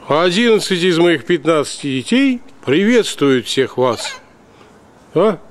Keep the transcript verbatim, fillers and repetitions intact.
А одиннадцать из моих пятнадцати детей приветствуют всех вас. А?